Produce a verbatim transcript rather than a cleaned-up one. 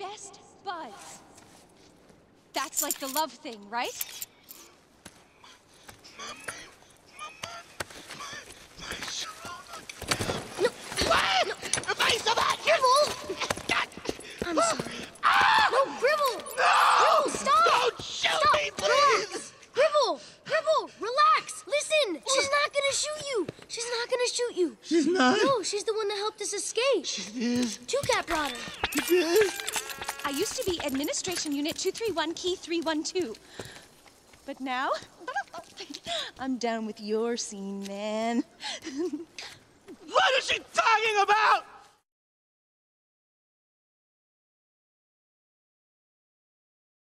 best buds. That's like the love thing, right? No. What? No. Gribble! I'm sorry. Ah! No, Gribble! No! Gribble, stop! Don't shoot stop. me, please! Relax. Gribble! Gribble, relax! Listen! She's not gonna shoot you! She's not gonna shoot you! She's not? No, she's the one that helped us escape. She is? Two-Cat brought her. She is? I used to be Administration Unit two three one, Key three one two. But now, I'm down with your scene, man. What is she talking about?